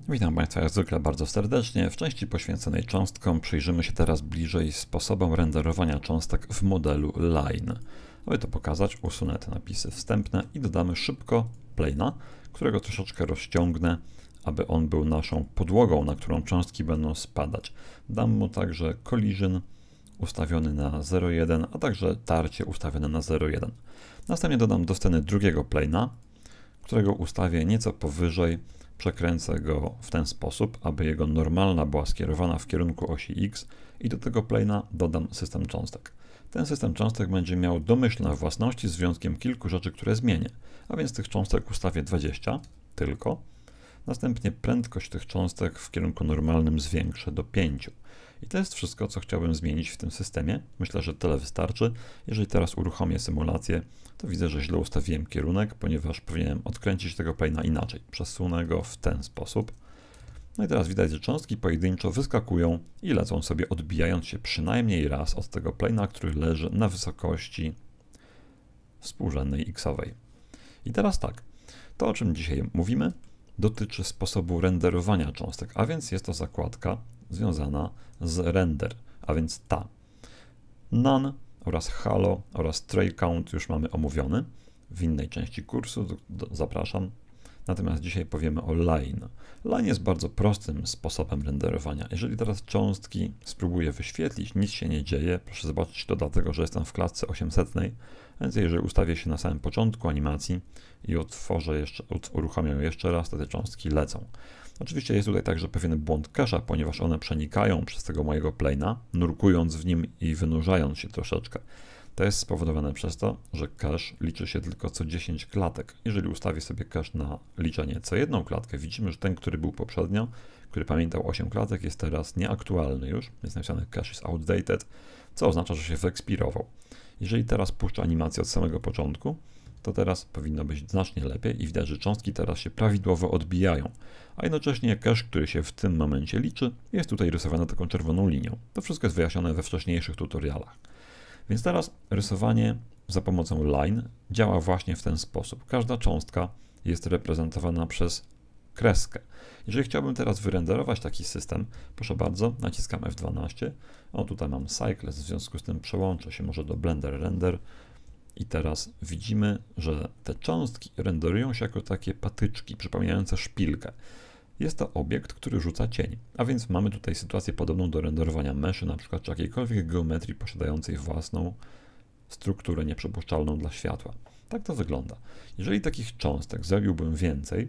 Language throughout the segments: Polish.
Witam Państwa jak zwykle bardzo serdecznie. W części poświęconej cząstkom przyjrzymy się teraz bliżej sposobom renderowania cząstek w modelu Line. Aby to pokazać, usunę te napisy wstępne i dodamy szybko plane'a, którego troszeczkę rozciągnę, aby on był naszą podłogą, na którą cząstki będą spadać. Dam mu także collision ustawiony na 0,1, a także tarcie ustawione na 0,1. Następnie dodam do sceny drugiego plane'a, którego ustawię nieco powyżej. Przekręcę go w ten sposób, aby jego normalna była skierowana w kierunku osi X i do tego plane'a dodam system cząstek. Ten system cząstek będzie miał domyślne własności z wyjątkiem kilku rzeczy, które zmienię. A więc tych cząstek ustawię 20 tylko. Następnie prędkość tych cząstek w kierunku normalnym zwiększę do 5. I to jest wszystko, co chciałbym zmienić w tym systemie. Myślę, że tyle wystarczy. Jeżeli teraz uruchomię symulację, to widzę, że źle ustawiłem kierunek, ponieważ powinienem odkręcić tego plane'a inaczej. Przesunę go w ten sposób. No i teraz widać, że cząstki pojedynczo wyskakują i lecą sobie, odbijając się przynajmniej raz od tego plane'a, który leży na wysokości współrzędnej x-owej. I teraz tak, to o czym dzisiaj mówimy, dotyczy sposobu renderowania cząstek, a więc jest to zakładka związana z render, a więc ta. None oraz halo oraz tray count już mamy omówiony w innej części kursu, zapraszam. Natomiast dzisiaj powiemy o line. Line jest bardzo prostym sposobem renderowania. Jeżeli teraz cząstki spróbuję wyświetlić, nic się nie dzieje. Proszę zobaczyć to dlatego, że jestem w klatce 800, więc jeżeli ustawię się na samym początku animacji i uruchomię ją jeszcze raz, to te cząstki lecą. Oczywiście jest tutaj także pewien błąd cache'a, ponieważ one przenikają przez tego mojego plane'a, nurkując w nim i wynurzając się troszeczkę. To jest spowodowane przez to, że cache liczy się tylko co 10 klatek. Jeżeli ustawię sobie cache na liczenie co jedną klatkę, widzimy, że ten, który był poprzednio, który pamiętał 8 klatek, jest teraz nieaktualny już. Jest napisane cache is outdated, co oznacza, że się wyekspirował. Jeżeli teraz puszczę animację od samego początku, to teraz powinno być znacznie lepiej i widać, że cząstki teraz się prawidłowo odbijają, a jednocześnie cache, który się w tym momencie liczy, jest tutaj rysowany taką czerwoną linią. To wszystko jest wyjaśnione we wcześniejszych tutorialach. Więc teraz rysowanie za pomocą line działa właśnie w ten sposób. Każda cząstka jest reprezentowana przez kreskę. Jeżeli chciałbym teraz wyrenderować taki system, proszę bardzo, naciskam F12. O, tutaj mam Cycles, w związku z tym przełączę się może do Blender Render. I teraz widzimy, że te cząstki renderują się jako takie patyczki przypominające szpilkę. Jest to obiekt, który rzuca cień, a więc mamy tutaj sytuację podobną do renderowania meszy, na przykład czy jakiejkolwiek geometrii posiadającej własną strukturę nieprzepuszczalną dla światła. Tak to wygląda. Jeżeli takich cząstek zrobiłbym więcej,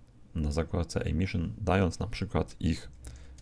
na zakładce Emission, dając na przykład ich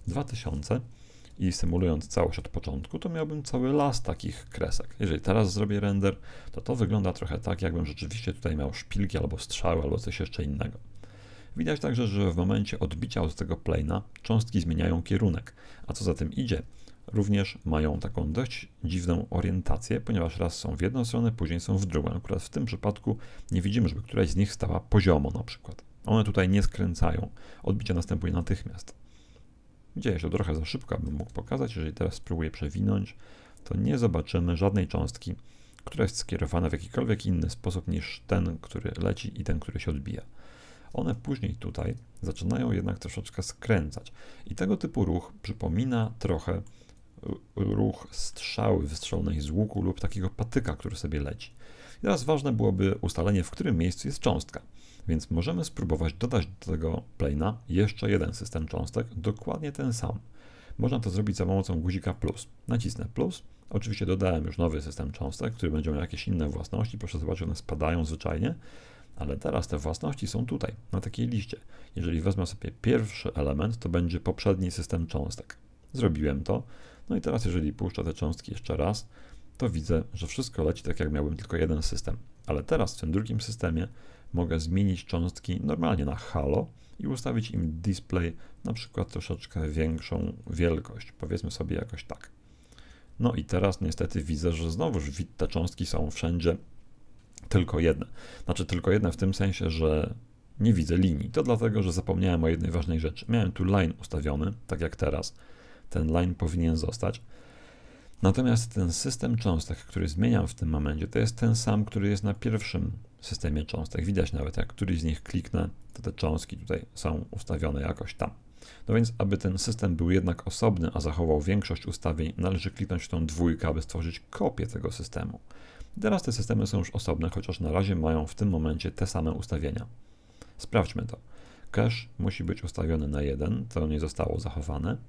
2000, i symulując całość od początku, to miałbym cały las takich kresek. Jeżeli teraz zrobię render, to wygląda trochę tak, jakbym rzeczywiście tutaj miał szpilki albo strzały, albo coś jeszcze innego. Widać także, że w momencie odbicia od tego plane'a cząstki zmieniają kierunek, a co za tym idzie, również mają taką dość dziwną orientację, ponieważ raz są w jedną stronę, później są w drugą. Akurat w tym przypadku nie widzimy, żeby któraś z nich stała poziomo na przykład. One tutaj nie skręcają, odbicie następuje natychmiast. Dzieje się trochę za szybko, abym mógł pokazać. Jeżeli teraz spróbuję przewinąć, to nie zobaczymy żadnej cząstki, która jest skierowana w jakikolwiek inny sposób niż ten, który leci i ten, który się odbija. One później tutaj zaczynają jednak troszeczkę skręcać. I tego typu ruch przypomina trochę ruch strzały wystrzelonej z łuku lub takiego patyka, który sobie leci. I teraz ważne byłoby ustalenie, w którym miejscu jest cząstka. Więc możemy spróbować dodać do tego plane'a jeszcze jeden system cząstek, dokładnie ten sam. Można to zrobić za pomocą guzika plus. Nacisnę plus. Oczywiście dodałem już nowy system cząstek, który będzie miał jakieś inne własności. Proszę zobaczyć, one spadają zwyczajnie, ale teraz te własności są tutaj, na takiej liście. Jeżeli wezmę sobie pierwszy element, to będzie poprzedni system cząstek. Zrobiłem to. No i teraz, jeżeli puszczę te cząstki jeszcze raz, to widzę, że wszystko leci tak, jak miałbym tylko jeden system. Ale teraz w tym drugim systemie mogę zmienić cząstki normalnie na halo i ustawić im display na przykład troszeczkę większą wielkość. Powiedzmy sobie jakoś tak. No i teraz niestety widzę, że znowuż te cząstki są wszędzie tylko jedne. Znaczy tylko jedne w tym sensie, że nie widzę linii. To dlatego, że zapomniałem o jednej ważnej rzeczy. Miałem tu line ustawiony, tak jak teraz. Ten line powinien zostać. Natomiast ten system cząstek, który zmieniam w tym momencie, to jest ten sam, który jest na pierwszym systemie cząstek. Widać nawet, jak któryś z nich kliknę, to te cząstki tutaj są ustawione jakoś tam. No więc, aby ten system był jednak osobny, a zachował większość ustawień, należy kliknąć w tą dwójkę, aby stworzyć kopię tego systemu. Teraz te systemy są już osobne, chociaż na razie mają w tym momencie te same ustawienia. Sprawdźmy to. Cache musi być ustawiony na 1, to nie zostało zachowane.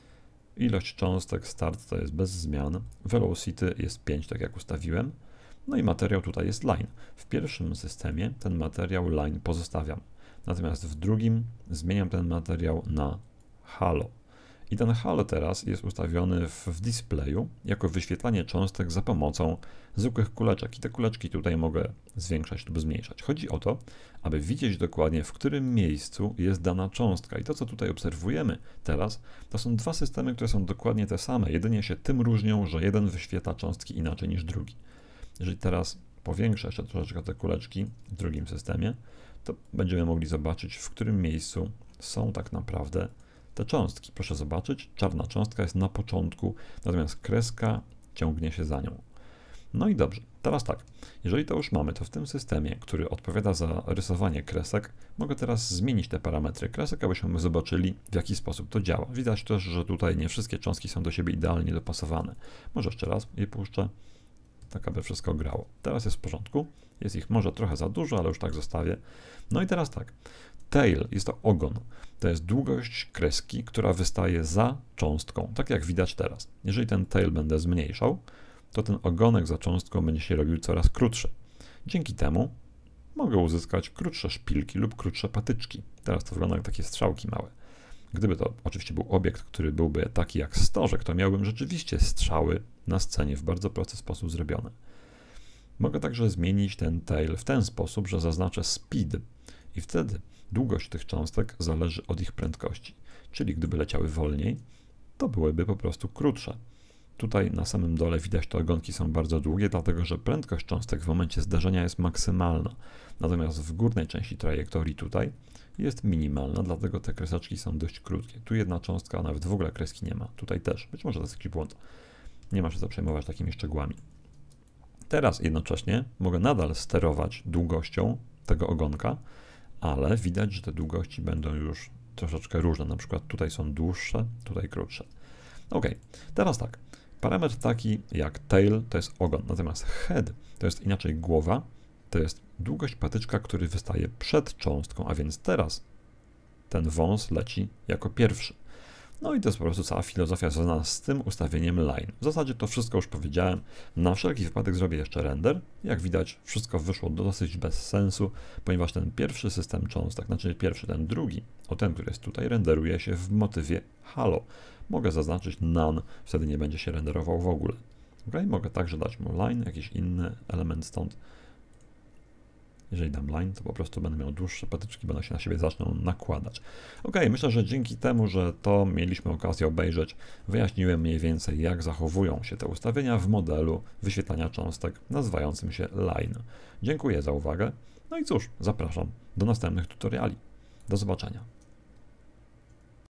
Ilość cząstek start to jest bez zmian. Velocity jest 5, tak jak ustawiłem. No i materiał tutaj jest line. W pierwszym systemie ten materiał line pozostawiam. Natomiast w drugim zmieniam ten materiał na halo. I ten halo teraz jest ustawiony w displayu jako wyświetlanie cząstek za pomocą zwykłych kuleczek. I te kuleczki tutaj mogę zwiększać lub zmniejszać. Chodzi o to, aby widzieć dokładnie, w którym miejscu jest dana cząstka. I to, co tutaj obserwujemy teraz, to są dwa systemy, które są dokładnie te same. Jedynie się tym różnią, że jeden wyświetla cząstki inaczej niż drugi. Jeżeli teraz powiększę jeszcze troszeczkę te kuleczki w drugim systemie, to będziemy mogli zobaczyć, w którym miejscu są tak naprawdę te cząstki. Proszę zobaczyć, czarna cząstka jest na początku, natomiast kreska ciągnie się za nią. No i dobrze, teraz tak, jeżeli to już mamy, to w tym systemie, który odpowiada za rysowanie kresek, mogę teraz zmienić te parametry kresek, abyśmy zobaczyli, w jaki sposób to działa. Widać też, że tutaj nie wszystkie cząstki są do siebie idealnie dopasowane. Może jeszcze raz je puszczę, tak aby wszystko grało. Teraz jest w porządku, jest ich może trochę za dużo, ale już tak zostawię. No i teraz tak, tail jest to ogon, to jest długość kreski, która wystaje za cząstką, tak jak widać teraz. Jeżeli ten tail będę zmniejszał, to ten ogonek za cząstką będzie się robił coraz krótszy. Dzięki temu mogę uzyskać krótsze szpilki lub krótsze patyczki. Teraz to wygląda jak takie strzałki małe. Gdyby to oczywiście był obiekt, który byłby taki jak stożek, to miałbym rzeczywiście strzały na scenie w bardzo prosty sposób zrobione. Mogę także zmienić ten tail w ten sposób, że zaznaczę speed i wtedy długość tych cząstek zależy od ich prędkości. Czyli gdyby leciały wolniej, to byłyby po prostu krótsze. Tutaj na samym dole widać, te ogonki są bardzo długie, dlatego że prędkość cząstek w momencie zdarzenia jest maksymalna. Natomiast w górnej części trajektorii tutaj jest minimalna, dlatego te kreseczki są dość krótkie. Tu jedna cząstka, a nawet w ogóle kreski nie ma. Tutaj też. Być może to jest jakiś błąd. Nie ma się co przejmować takimi szczegółami. Teraz jednocześnie mogę nadal sterować długością tego ogonka, ale widać, że te długości będą już troszeczkę różne. Na przykład tutaj są dłuższe, tutaj krótsze. Ok, teraz tak. Parametr taki jak tail to jest ogon, natomiast head to jest inaczej głowa, to jest długość patyczka, który wystaje przed cząstką, a więc teraz ten wąs leci jako pierwszy. No i to jest po prostu cała filozofia związana z tym ustawieniem line. W zasadzie to wszystko już powiedziałem. Na wszelki wypadek zrobię jeszcze render. Jak widać, wszystko wyszło dosyć bez sensu, ponieważ ten pierwszy system cząstek, znaczy pierwszy, ten drugi, ten, który jest tutaj, renderuje się w motywie halo. Mogę zaznaczyć none, wtedy nie będzie się renderował w ogóle. Okay? Mogę także dać mu line, jakiś inny element stąd. Jeżeli dam line, to po prostu będę miał dłuższe patyczki, będą się na siebie zaczną nakładać. Ok, myślę, że dzięki temu, że to mieliśmy okazję obejrzeć, wyjaśniłem mniej więcej, jak zachowują się te ustawienia w modelu wyświetlania cząstek nazywającym się line. Dziękuję za uwagę. No i cóż, zapraszam do następnych tutoriali. Do zobaczenia.